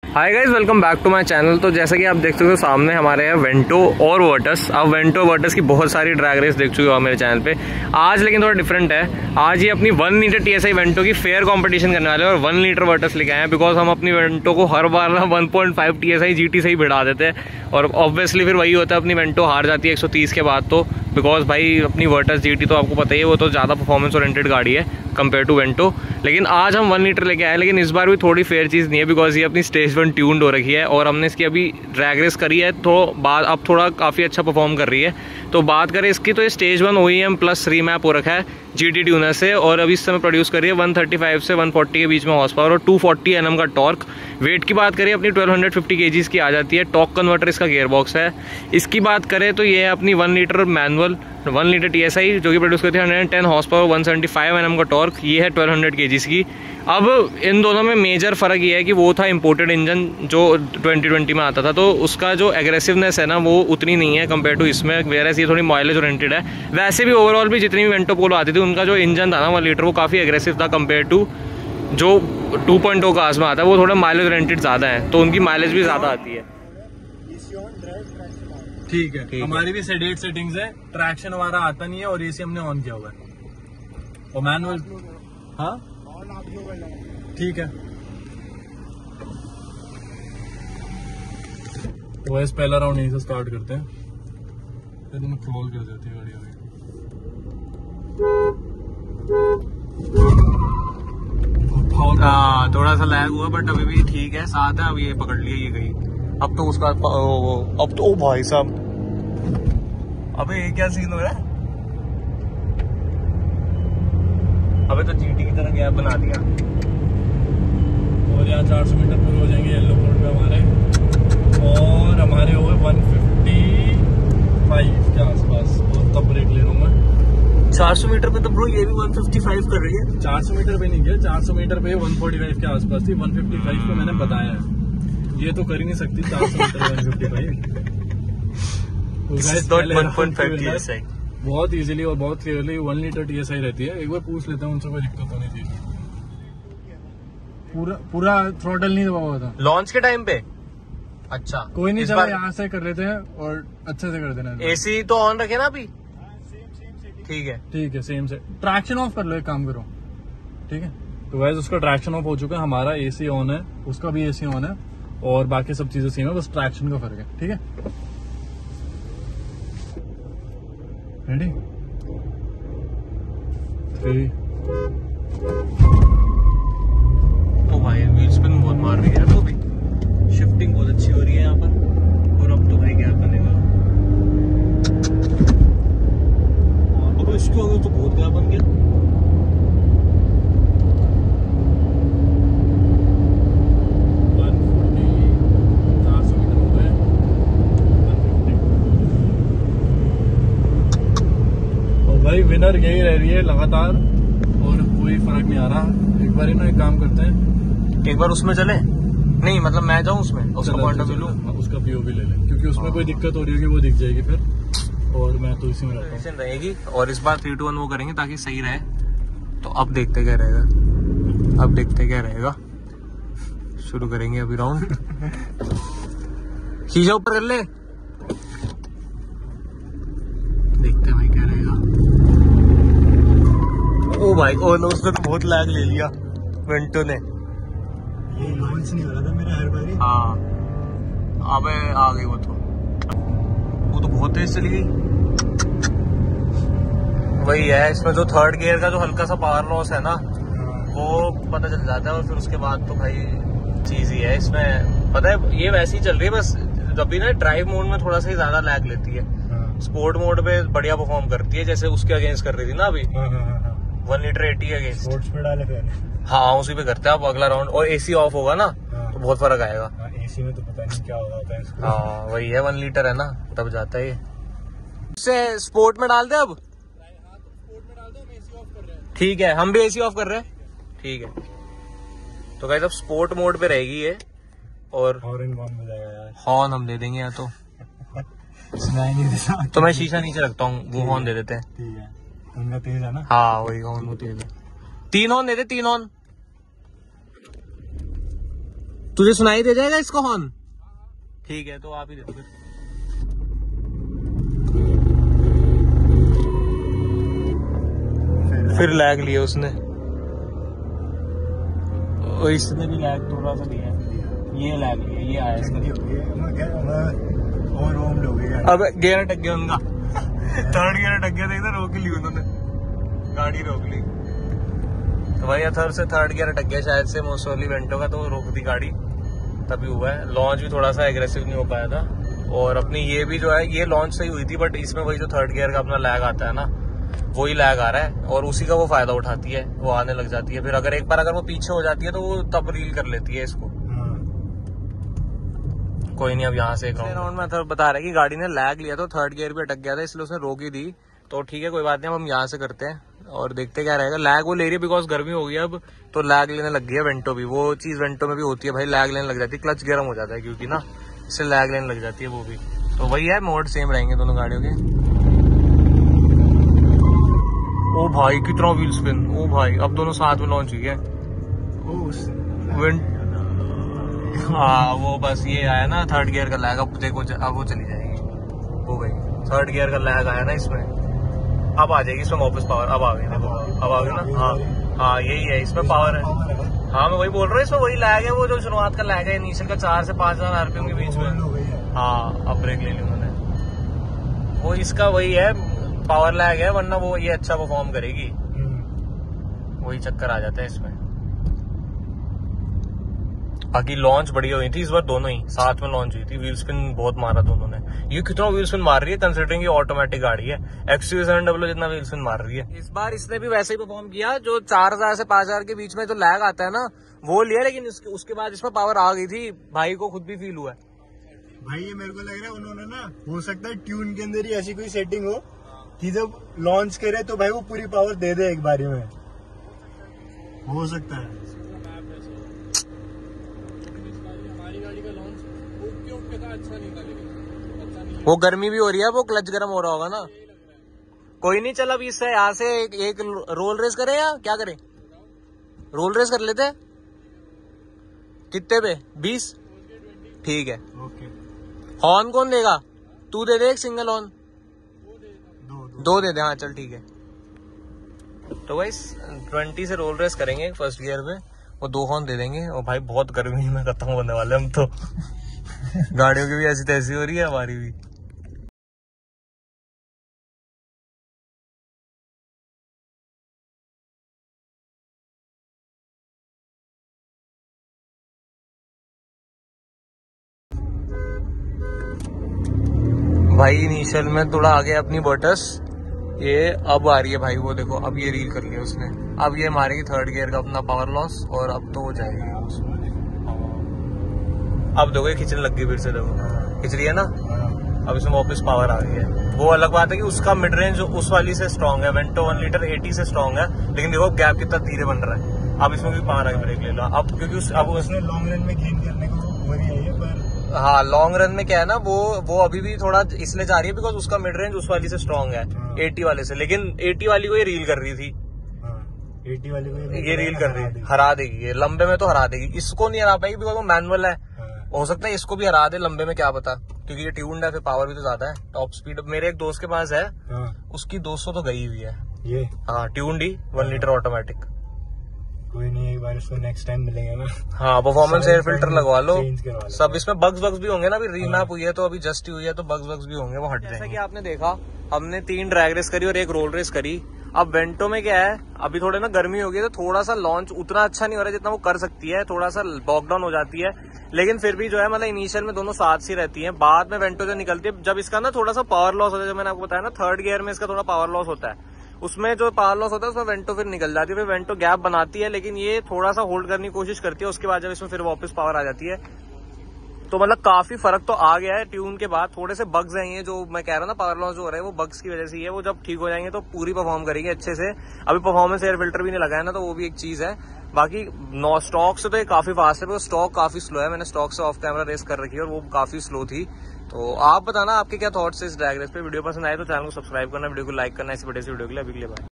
Hi guys, welcome back to my channel. तो जैसा कि आप देख सकते हो सामने हमारे हैं वेंटो और वर्टस। अब वेंटो वर्टस की बहुत सारी ड्रैग रेस देख चुके हो मेरे चैनल पे। आज लेकिन थोड़ा डिफरेंट है। आज ये अपनी 1 लीटर TSI वेंटो की फेयर कंपटीशन करने वाले हैं और 1 लीटर वर्टस लेके आए हैं। बिकॉज हम अपनी वेंटो को हर बार ना 1.5 TSI GT से ही भिड़ा देते हैं और ऑब्वियसली फिर वही होता है, अपनी वेंटो हार जाती है 130 के बाद। तो बिकॉज भाई अपनी वर्टस GT तो आपको पता ही है, वो तो ज़्यादा परफॉर्मेंस ओरिएंटेड गाड़ी है कंपेयर टू वेंटो। लेकिन आज हम 1 लीटर लेके आए, लेकिन इस बार भी थोड़ी फेयर चीज़ नहीं है बिकॉज ये अपनी स्टेज 1 ट्यून्ड हो रखी है और हमने इसकी अभी ड्रैग रेस करी है तो बाद अब थोड़ा काफ़ी अच्छा परफॉर्म कर रही है। तो बात करें इसकी तो ये स्टेज 1 OEM प्लस रीमैप हो रखा है GT ट्यूनर से और अभी इस समय प्रोड्यूस कर रही है 135 से 140 के बीच में हॉर्स पावर और 240 Nm का टॉर्क। वेट की बात करें अपनी 1250 kgs की आ जाती है। टॉर्क कन्वर्टर इसका गियर बॉक्स है। इसकी बात करें तो ये है अपनी 1 लीटर मैनुअल 1 लीटर TSI जो कि प्रोड्यूस करती है 110 हॉर्स पावर 175 Nm का टॉर्क। ये है 1200 kgs की। अब इन दोनों में मेजर फ़र्क ये है कि वो था इंपोर्टेड इंजन जो 2020 में आता था, तो उसका जो एग्रेसिवनेस है ना वो उतनी नहीं है कंपेयर टू इसमें, वेरएस ये थोड़ी माइलेज ओरिएंटेड है। वैसे भी ओवरऑल भी जितनी भी वेंटो पोलो आती थी उनका जो इंजन था ना 1 लीटर वो काफ़ी एग्रेसिव था कंपेयर टू जो 2.0 का में आता है, वो थोड़ा माइलेज ओरिएंटेड ज़्यादा है तो उनकी माइलेज भी ज़्यादा आती है। ठीक है, हमारी भी सेडेट सेटिंग्स है। ट्रैक्शन हमारा आता नहीं है और एसी हमने ऑन किया हुआ है और मैनुअल। हाँ ठीक है, तो वैसे पहला राउंड यहीं से स्टार्ट करते हैं, फिर तुम्हें क्रॉल कर देती है गाड़ी अभी। थोड़ा सा लैग हुआ बट अभी भी ठीक है, साथ है। अब ये पकड़ लिया ये गई। अब तो उसका अब तो ओ भाई साहब, अबे ये क्या सीन हो रहा है? अबे तो GT की तरह गैप बना दिया और यहाँ 400 मीटर पूरे हो जाएंगे येलो बोर्ड पे हमारे, और हमारे हो गए 155 के आसपास। और तब ब्रेक ले रहा हूँ मैं 400 मीटर पे। तो ब्रो ये भी 155 कर रही है। 400 मीटर पे नहीं किया, 400 मीटर पे 145 के आसपास थी। 155 पे मैंने बताया है, ये तो कर ही नहीं सकती 400 मीटर 155। बहुत इजीली और बहुत क्लियरली 1 लीटर TSI रहती है। एक बार पूछ लेते हैं उनसे, कोई दिक्कत होनी चाहिए। पूरा थ्रॉटल नहीं दबा हुआ था लॉन्च के टाइम पे। अच्छा कोई नहीं, चलो यहाँ से कर लेते हैं और अच्छे से कर देना। AC तो ऑन रखे ना अभी? ठीक है ठीक है, सेम से। ट्रैक्शन ऑफ कर लो, एक काम करो। ठीक है, तो वैसे उसका ट्रैक्शन ऑफ हो चुका है, हमारा AC ऑन है, उसका भी AC ऑन है और बाकी सब चीजें सेम है, बस ट्रैक्शन का फर्क है। ठीक है, रेडी 3। ओ भाई व्हील स्पिन बहुत मार रही है तो भी शिफ्टिंग बहुत अच्छी हो रही है यहाँ पर। और अब तो भाई क्या बनेगा? अब इसको अगर तो बहुत क्या बन गया। भाई विनर यही रह रही है लगातार और कोई फर्क नहीं आ रहा। एक बार ना एक काम करते हैं, एक बार उसमें चले। नहीं मतलब मैं जाऊं उसमें, उसका पॉइंट ऑफ व्यू लूं, उसका POV ले लें क्योंकि उसमें कोई दिक्कत हो रही होगी वो दिख जाएगी फिर, और मैं तो इसी में रहता हूं। रहेगी। और इस बार 3 to 1 वो करेंगे ताकि सही रहे। तो अब देखते क्या रहेगा, अब देखते क्या रहेगा। शुरू करेंगे अभी राउंड। शीशा ऊपर कर ले, देखते हैं भाई क्या रहेगा। ओ भाई ओ नो, उसने तो बहुत लैग ले लिया वेंटो ने। ये लॉन्च नहीं हो रहा था मेरा हर बारी। हाँ अबे आ गई वो तो बहुत तेज चली गई। वही है इसमें जो थर्ड गियर का जो हल्का सा पावर लॉस है ना वो पता चल जाता है और फिर उसके बाद तो भाई चीज ही है इसमें। पता है ये वैसे ही चल रही है, बस जब भी ना ड्राइव मोड में थोड़ा सा ही ज्यादा लैग लेती है। स्पोर्ट मोड पे बढ़िया परफॉर्म करती है, जैसे उसके अगेंस्ट कर रही थी ना अभी 1 लीटर 80 अगेंस्ट। स्पोर्ट्स पे डाले पहले। हाँ उसी पे करते हैं अब अगला राउंड। और AC ऑफ होगा ना तो बहुत फर्क आएगा। AC में तो पता नहीं क्या होता है इसको। हाँ वही है 1 लीटर है ना तब जाता है ये। इससे स्पोर्ट में डाल दे अब। ठीक है, हम भी AC ऑफ कर रहे हैं। ठीक है, तो गाइस अब स्पोर्ट मोड पे रहेगी ये और हॉर्न कौन बजाएगा यार? हॉर्न हम दे देंगे या तो मैं शीशा नीचे रखता हूँ, वो हॉर्न दे देते हैं। ठीक है, उनका तेज है ना। हाँ वही हॉर्न वो तेज है। 3 हॉर्न दे दे, 3 हॉर्न। तुझे सुनाई दे जाएगा इसका हॉर्न? ठीक है, तो आप ही दे दो फिर लैग लिया उसने, और इसने भी लैग थोड़ा सा दिया, ये लैग लिया, ये आया इसका। अब गियर अटक गया उनका थर्ड गियर अटक गया था, इधर रोक ली उन्होंने, गाड़ी रोक ली। तो भाई अथर से थर्ड गियर अटक गया शायद से मोस्टली वेंटो का, तो रोक दी गाड़ी, तभी हुआ है। लॉन्च भी थोड़ा सा एग्रेसिव नहीं हो पाया था, और अपनी ये भी जो है ये लॉन्च सही हुई थी, बट इसमें वही जो थर्ड गियर का अपना लैग आता है ना, वही लैग आ रहा है, और उसी का वो फायदा उठाती है, वो आने लग जाती है। फिर अगर एक बार अगर वो पीछे हो जाती है तो वो तब रील कर लेती है इसको। कोई नहीं, अब यहाँ से एक राउंड में अथर बता रहा है कि गाड़ी ने लैग लिया तो थर्ड गियर भी अटक गया था, इसलिए उसने रोक ही दी। तो ठीक है, कोई बात नहीं, अब हम यहाँ से करते हैं और देखते क्या रहेगा। लैग वो ले रही है बिकॉज गर्मी हो गई है अब, तो लैग लेने लग गई है वेंटो भी। वो चीज वेंटो में भी होती है भाई, लैग लेने लग जाती है, क्लच गर्म हो जाता है क्योंकि ना, इससे लैग लेने लग जाती है वो भी। तो वही है, मोड सेम रहेंगे दोनों गाड़ियों के। ओ भाई कितना व्हील स्पिन, ओ भाई अब दोनों साथ में लॉन्च हुई है। हाँ वो बस ये आया ना थर्ड गियर का लैग, अब देखो अब वो चली जाएगी, हो गई थर्ड गियर का लैग आया ना इसमें, अब आ जाएगी इसमें वापस पावर। अब आ गई, देखो अब आ गई ना। हाँ हाँ यही है, इसमें पावर है। हाँ मैं वही बोल रहा हूँ, इसमें वही लैग है, वो जो शुरुआत का लैग है इनिशियल का 4 से 5000 आरपीएम के बीच में। हाँ अब ब्रेक ले ली उन्होंने, वो इसका वही है पावर लैग है, वरना वो ये अच्छा परफॉर्म करेगी, वही चक्कर आ जाता है इसमें। बाकी लॉन्च बढ़िया हुई थी इस बार, दोनों ही साथ में लॉन्च हुई थी। व्हील स्पिन बहुत मारा दोनों ने। ये कितना व्हील स्पिन मार रही है कंसिडरिंग ये ऑटोमेटिक गाड़ी है, XUV700 जितना व्हील स्पिन मार रही है। इस बार इसने भी वैसे ही परफॉर्म किया, जो 4000 से 5000 के बीच में जो लैग आता है ना वो लिया, लेकिन उसके बाद इसमें पावर आ गई थी, भाई को खुद भी फील हुआ है। भाई ये मेरे को लग रहा है उन्होंने ना, हो सकता है ट्यून के अंदर ही ऐसी कोई सेटिंग हो कि जब लॉन्च करे तो भाई वो पूरी पावर दे दे एक बारी में, हो सकता है। वो गर्मी भी हो रही है, वो क्लच गर्म हो रहा होगा ना। कोई नहीं, चल अब इससे यहाँ से एक रोल रेस करे या क्या करे, रोल रेस कर लेते हैं। कितने पे? 20? ठीक है। हॉर्न कौन देगा? तू दे दे एक सिंगल हॉर्न, दो दे दे। हाँ चल ठीक है। तो भाई 20 से रोल रेस करेंगे फर्स्ट गियर पे, वो 2 हॉर्न दे देंगे। और भाई बहुत गर्मी में खत्म होने वाले हम तो गाड़ियों की भी ऐसी तैसी हो रही है, हमारी भी। भाई इनिशियल में थोड़ा आगे अपनी वर्टस, ये अब आ रही है भाई, वो देखो अब ये रील कर लिया उसने। अब ये मारेगी थर्ड गियर का अपना पावर लॉस, और अब तो हो जाएगी उसमें। अब देखो ये खिंचने लग गई फिर से, देखो खिंच रही है ना, अब इसमें वापस पावर आ गई है। वो अलग बात है कि उसका मिड रेंज उस वाली से स्ट्रॉन्ग है, वेंटो 1 लीटर 80 से स्ट्रॉन्ग है, लेकिन देखो गैप कितना धीरे बन रहा है। अब इसमें भी पावर आगे ब्रेक ले लो अब, क्योंकि अब उसने लॉन्ग रन में गेन करने को हो रही है ये, पर हाँ लॉन्ग रन में क्या है ना, वो अभी भी थोड़ा इसलिए जा रही है बिकॉज उसका मिड रेंज उस वाली से स्ट्रॉन्ग है 80 वाले से, लेकिन 80 वाली को ये रील कर रही थी। 80 वाली को ये रील कर रही है, हरा देगी ये लंबे में, तो हरा देगी। इसको नहीं हरा पाएगी बिकॉज वो मैनुअल है, हो सकता है इसको भी हरा दे लंबे में, क्या पता, क्योंकि ये ट्यून्ड है, फिर पावर भी तो ज्यादा है। टॉप स्पीड मेरे एक दोस्त के पास है, उसकी 200 तो गई हुई है ये। हाँ ट्यून्ड ही 1 लीटर ऑटोमेटिक। कोई नहीं, एक बार इसको नेक्स्ट टाइम मिलेंगे ना। हाँ परफॉर्मेंस एयर फिल्टर लगवा लो सब। इसमें बग्स भी होंगे ना, अभी रीमैप हुई है तो अभी जस्ट हुई है, तो बग्स भी होंगे, वो हट जाएंगे। जैसा कि आपने देखा हमने 3 ड्रैग रेस करी और 1 रोल रेस करी। अब वेंटो में क्या है, अभी थोड़े ना गर्मी हो गई तो थोड़ा सा लॉन्च उतना अच्छा नहीं हो रहा है जितना वो कर सकती है, थोड़ा सा बॉकडाउन हो जाती है, लेकिन फिर भी जो है मतलब इनिशियल में दोनों साथ सी रहती हैं। बाद में वेंटो जो निकलती है, जब इसका ना थोड़ा सा पावर लॉस होता है, जो मैंने आपको बताया ना थर्ड गियर में इसका थोड़ा पावर लॉस होता है, उसमें जो पावर लॉस होता है उसमें वेंटो फिर निकल जाती है, फिर वेंटो गैप बनाती है, लेकिन ये थोड़ा सा होल्ड करने की कोशिश करती है। उसके बाद जब इसमें फिर वापस पावर आ जाती है, तो मतलब काफी फर्क तो आ गया है ट्यून के बाद। थोड़े से बग्स हैं ये जो मैं कह रहा हूँ ना, पावर लॉस जो हो रहा है वो बग्स की वजह से ही है। वो जब ठीक हो जाएंगे तो पूरी परफॉर्म करेंगे अच्छे से। अभी परफॉर्मेंस एयर फिल्टर भी नहीं लगा है ना, तो वो भी एक चीज है। बाकी नो स्टॉक से तो ये काफी फास्ट है, स्टॉक काफी स्लो है। मैंने स्टॉक से ऑफ कैमरा रेस कर रखी है और वो काफी स्लो थी। तो आप बताना आपके क्या थॉट्स है इस ड्रैग रेस पे। वीडियो पसंद आए तो चैनल को सब्सक्राइब करना, वीडियो को लाइक करना इस वीडियो के लिए। अभी के लिए बाय।